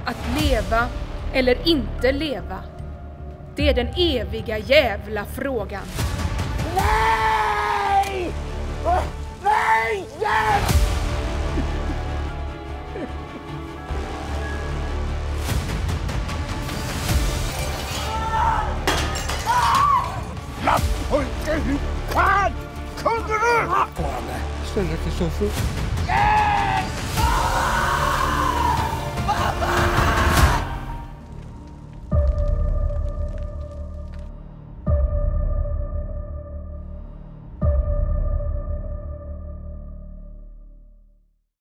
Att leva eller inte leva? Det är den eviga jävla frågan. Nej! Nej! Hjälp! Lappojke, hur fan kunde du? Snälla Kristoffer.